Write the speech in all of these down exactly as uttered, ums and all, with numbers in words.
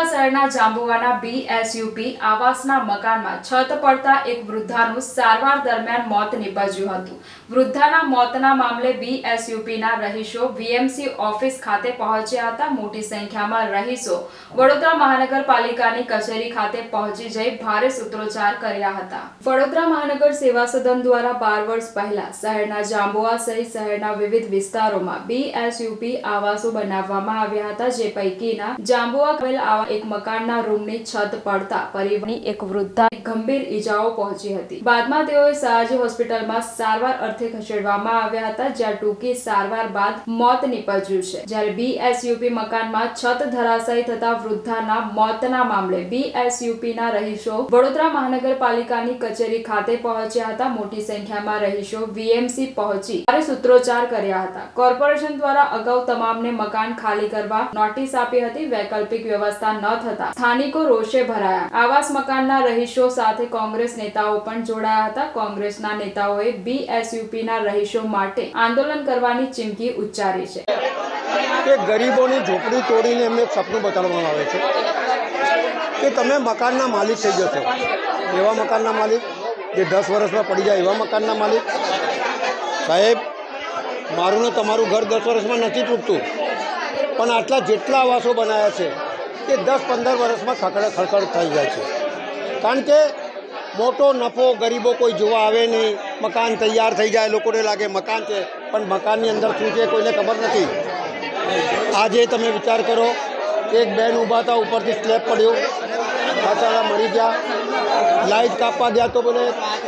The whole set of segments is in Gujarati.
વડોદરા શહેરના જાંબુવાના બીએસયુપી આવાસના મકાનમાં છત પડતા એક વૃદ્ધાનું સારવાર દરમિયાન મોત નીપજ્યું હતું। વૃદ્ધાના મોતના મામલે બીએસયુપીના રહીશો વીએમસી ઓફિસ ખાતે પહોંચ્યા હતા। મોટી સંખ્યામાં રહીશો વડોદરા મહાનગરપાલિકાની કચેરી ખાતે પહોંચી જઈ ભારે સૂત્રોચ્ચાર કર્યા હતા। વડોદરા મહાનગર સેવા સદન દ્વારા બાર વર્ષ પહેલા શહેરના જાંબુવા સહિત શહેરના વિવિધ વિસ્તારોમાં બીએસયુપી આવાસો બનાવવામાં આવ્યા હતા, જે પૈકીના જાંબુવા એક મકાનના રૂમની છત પડતા પરિવારની એક વૃદ્ધા ગંભીર ઈજાઓ પહોંચી હતી। બાદમાં તેઓએ સયાજી હોસ્પિટલમાં સારવાર અર્થે ખસેડવામાં આવ્યા હતા, જ્યાં ટૂંકી સારવાર બાદ મોત નીપજ્યું છે। જ્યારે બીએસયુપી મકાનમાં છત ધરાશાયી થતા વૃદ્ધાના મોતના મામલે બીએસયુપીના રહીશો વડોદરા મહાનગરપાલિકાની કચેરી ખાતે પહોંચ્યા હતા। મોટી સંખ્યામાં રહીશો વીએમસી પહોંચી ભારે સૂત્રોચ્ચાર કર્યા હતા। કોર્પોરેશન દ્વારા અગાઉ તમામને મકાન ખાલી કરવા નોટિસ આપી હતી। વૈકલ્પિક વ્યવસ્થા ન થતા સ્થાનિકો રોષે ભરાયા। આવાસ મકાનના રહીશો સાથે કોંગ્રેસ નેતાઓ પણ જોડાયા હતા। કોંગ્રેસના નેતાઓએ બીએસયુપીના રહીશો માટે આંદોલન કરવાની ચીમકી ઉચ્ચારી છે। કે ગરીબોની ઝૂંપડી તોડીને એમને એક સપનું બતાવવામાં આવે છે કે તમે મકાનના માલિક થઈ જશો। એવા મકાનના માલિક જે દસ વર્ષમાં પડી જાય એવા મકાનના માલિક। સાહેબ, મારું ને તમારું ઘર દસ વર્ષમાં નથી તૂટતું, પણ આટલા જેટલા આવાસો બનાવ્યા છે એ દસ પંદર વર્ષમાં ખકડે ખડખડ થઈ જાય છે, કારણ કે મોટો નફો ગરીબો કોઈ જોવા આવે નહીં। મકાન તૈયાર થઈ જાય, લોકોને લાગે મકાન છે, પણ મકાનની અંદર શું છે કોઈને ખબર નથી। આજે તમે વિચાર કરો, એક બેન ઊભા હતા, ઉપરથી સ્લેબ પડ્યો, પાછળ મરી ગયા, લાઇટ કાપવા ગયા તો બોલે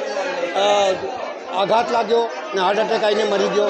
આઘાત લાગ્યો ને હાર્ટ એટેક આવીને મરી ગયો।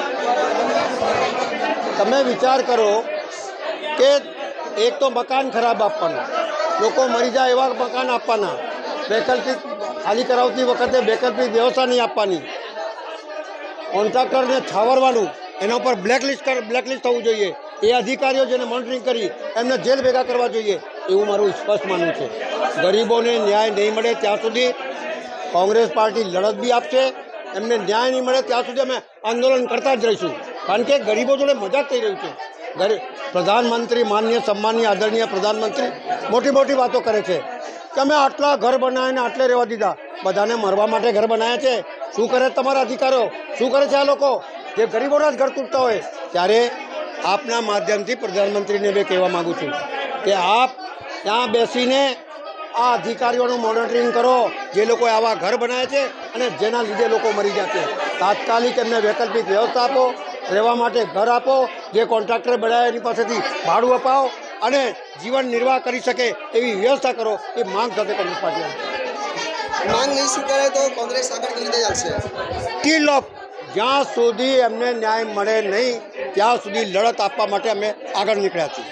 તમે વિચાર કરો કે એક તો મકાન ખરાબ આપવાના, લોકો મરી જાય એવા મકાન આપવાના, વૈકલ્પિક ખાલી કરાવતી વખતે વૈકલ્પિક વ્યવસ્થા નહીં આપવાની, કોન્ટ્રાક્ટરને છાવરવાનું, એના ઉપર બ્લેકલિસ્ટ બ્લેકલિસ્ટ થવું જોઈએ। એ અધિકારીઓ જેને મોનિટરિંગ કરી એમને જેલ ભેગા કરવા જોઈએ, એવું મારું સ્પષ્ટ માનવું છે। ગરીબોને ન્યાય નહીં મળે ત્યાં સુધી કોંગ્રેસ પાર્ટી લડત બી આપશે, એમને ન્યાય નહીં મળે ત્યાં સુધી અમે આંદોલન કરતા જ રહીશું, કારણ કે ગરીબો જોડે મજાક થઈ રહ્યું છે। ગરીબ પ્રધાનમંત્રી, માનનીય સન્માનીય આદરણીય પ્રધાનમંત્રી મોટી મોટી વાતો કરે છે કે અમે આટલા ઘર બનાવીને આટલે રહેવા દીધા, બધાને મરવા માટે ઘર બનાવ્યા છે। શું કરે તમારા અધિકારો, શું કરે છે આ લોકો જે ગરીબોના જ ઘર તૂટતા હોય? ત્યારે આપના માધ્યમથી પ્રધાનમંત્રીને બે કહેવા માગું છું કે આપ ત્યાં બેસીને આ અધિકારીઓનું મોનિટરિંગ કરો, જે લોકોએ આવા ઘર બનાવ્યા છે અને જેના લીધે લોકો મરી જાય છે। તાત્કાલિક એમને વૈકલ્પિક વ્યવસ્થા આપો, રહેવા માટે ઘર આપો, જે કોન્ટ્રાક્ટર બનાવ્યા એની પાસેથી ભાડું અપાવો અને જીવન નિર્વાહ કરી શકે એવી વ્યવસ્થા કરો। એ માંગ સાથે કોંગ્રેસ પાર્ટી માંગ નહીં સ્વીકારે તો કોંગ્રેસ આગળ કેવી રીતે ચાલશે? ટીલ ઓફ જ્યાં સુધી એમને ન્યાય મળે નહીં ત્યાં સુધી લડત આપવા માટે અમે આગળ નીકળ્યા છીએ।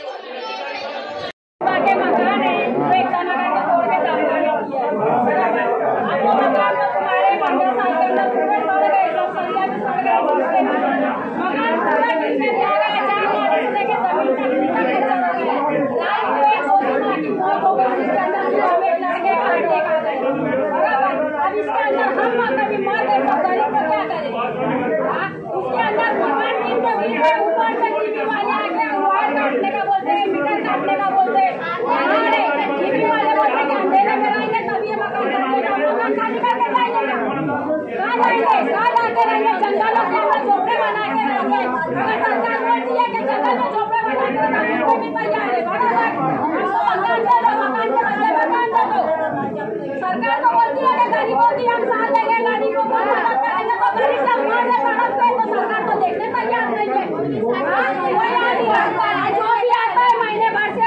सरकार तो बोलती है कि गरीबों की हम साथ देंगे, गरीबों को मदद करेंगे, तो गरीब जब मर जाए सड़क पे तो सरकार तो देखने तैयार नहीं है। जो भी आता है महीने भर से